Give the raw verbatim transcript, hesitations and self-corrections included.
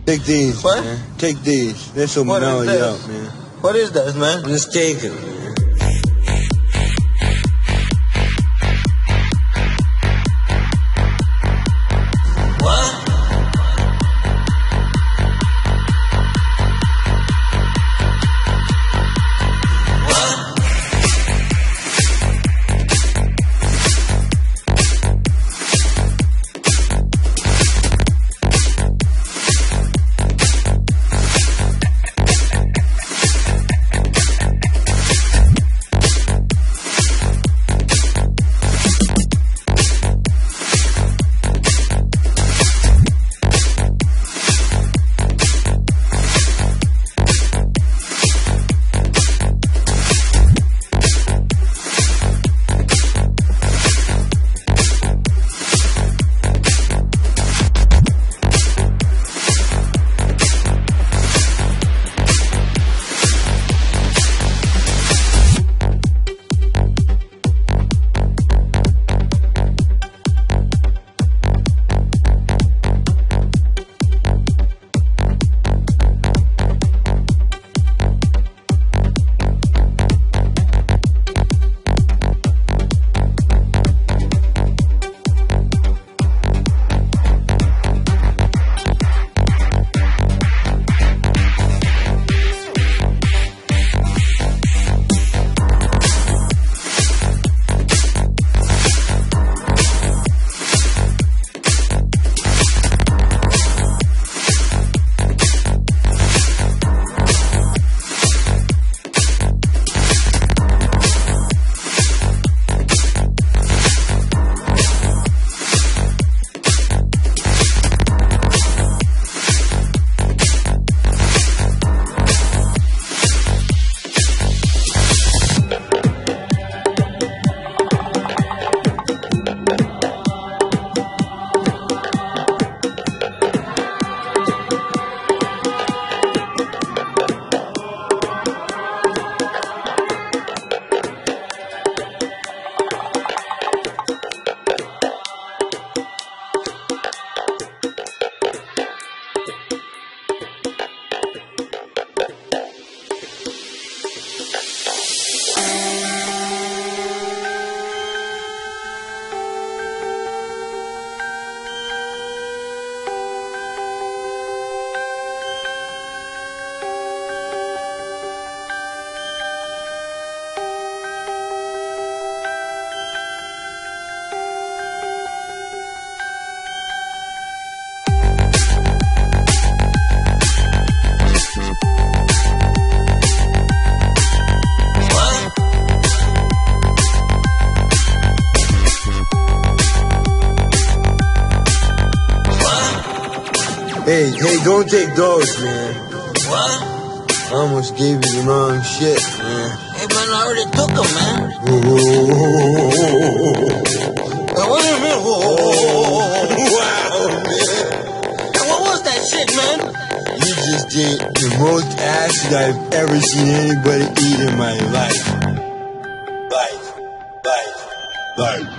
Take these, What? man. Take these. This will What is mellow you this? out, man. What is that, man? Just take it, man. What? Hey, hey, don't take those, man. What? I almost gave you the wrong shit, man. Hey, man, I already took them, man. Whoa, whoa, whoa, whoa, whoa, Hey, what do you mean? Whoa, whoa, whoa, whoa, whoa. Wow, man. Hey, what was that shit, man? You just ate the most acid I've ever seen anybody eat in my life. Life, life, life.